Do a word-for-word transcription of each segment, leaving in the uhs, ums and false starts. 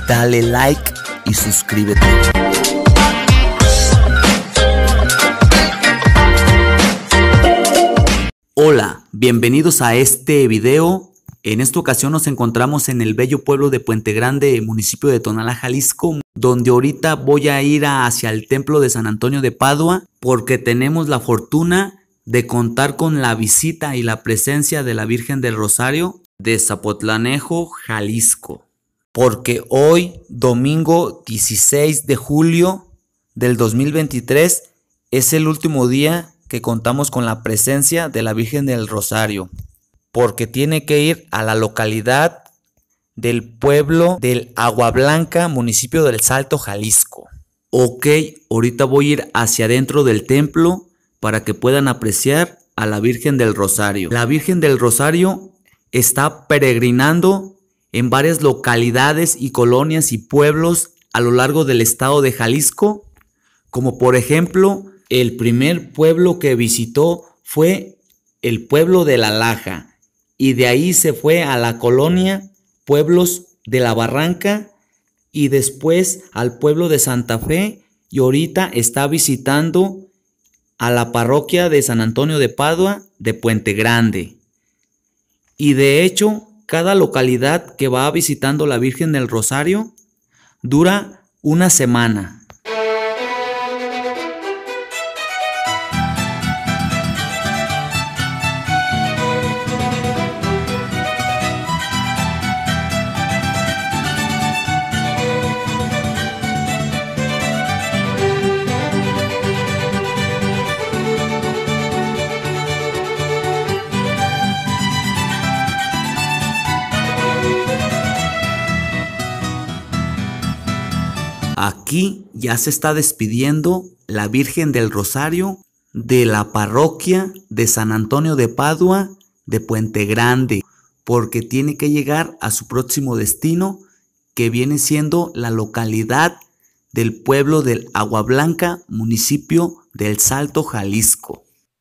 dale like y suscríbete. Hola, bienvenidos a este video. En esta ocasión nos encontramos en el bello pueblo de Puente Grande, municipio de Tonalá, Jalisco, donde ahorita voy a ir hacia el templo de San Antonio de Padua porque tenemos la fortuna de contar con la visita y la presencia de la Virgen del Rosario de Zapotlanejo, Jalisco. Porque hoy, domingo dieciséis de julio del dos mil veintitrés, es el último día que contamos con la presencia de la Virgen del Rosario, porque tiene que ir a la localidad del pueblo del Agua Blanca, municipio del Salto, Jalisco. Ok, ahorita voy a ir hacia adentro del templo para que puedan apreciar a la Virgen del Rosario. La Virgen del Rosario está peregrinando en varias localidades y colonias y pueblos a lo largo del estado de Jalisco, como por ejemplo, el primer pueblo que visitó fue el pueblo de La Laja, y de ahí se fue a la colonia Pueblos de la Barranca y después al pueblo de Santa Fe, y ahorita está visitando a la parroquia de San Antonio de Padua de Puente Grande. Y de hecho, cada localidad que va visitando la Virgen del Rosario dura una semana. Aquí ya se está despidiendo la Virgen del Rosario de la parroquia de San Antonio de Padua de Puente Grande, porque tiene que llegar a su próximo destino, que viene siendo la localidad del pueblo del Agua Blanca, municipio del Salto, Jalisco.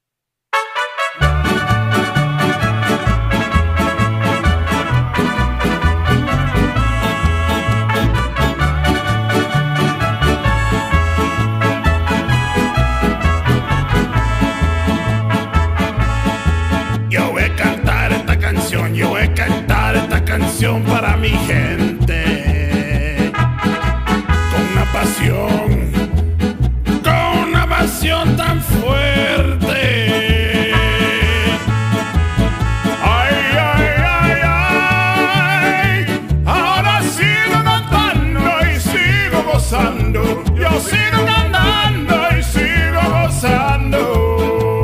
Para mi gente, con una pasión, con una pasión tan fuerte. Ay, ay, ay, ay, ahora sigo cantando y sigo gozando. Yo sigo cantando y sigo gozando.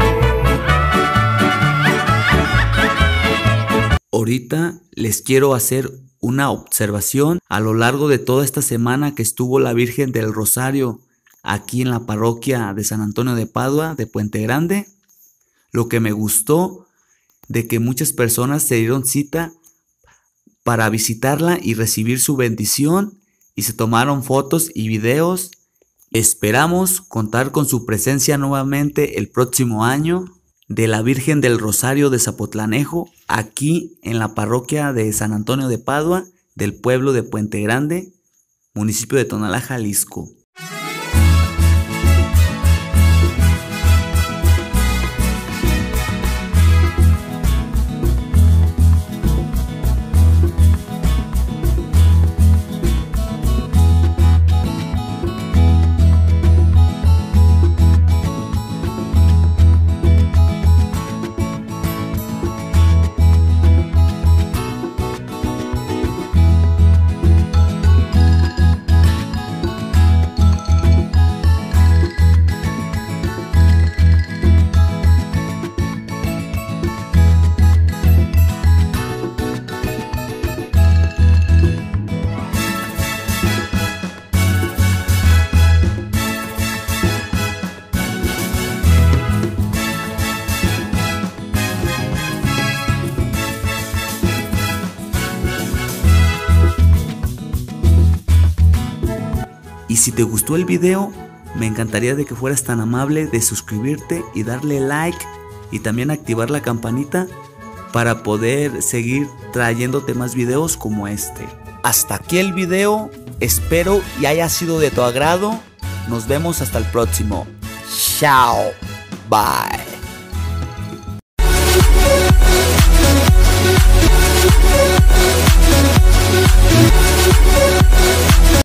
Ahorita les quiero hacer una observación a lo largo de toda esta semana que estuvo la Virgen del Rosario aquí en la parroquia de San Antonio de Padua de Puente Grande. Lo que me gustó de que muchas personas se dieron cita para visitarla y recibir su bendición y se tomaron fotos y videos. Esperamos contar con su presencia nuevamente el próximo año de la Virgen del Rosario de Zapotlanejo, aquí en la parroquia de San Antonio de Padua, del pueblo de Puente Grande, municipio de Tonalá, Jalisco. Y si te gustó el video, me encantaría de que fueras tan amable de suscribirte y darle like y también activar la campanita para poder seguir trayéndote más videos como este. hasta aquí el video. Espero y haya sido de tu agrado. Nos vemos hasta el próximo. Chao. Bye.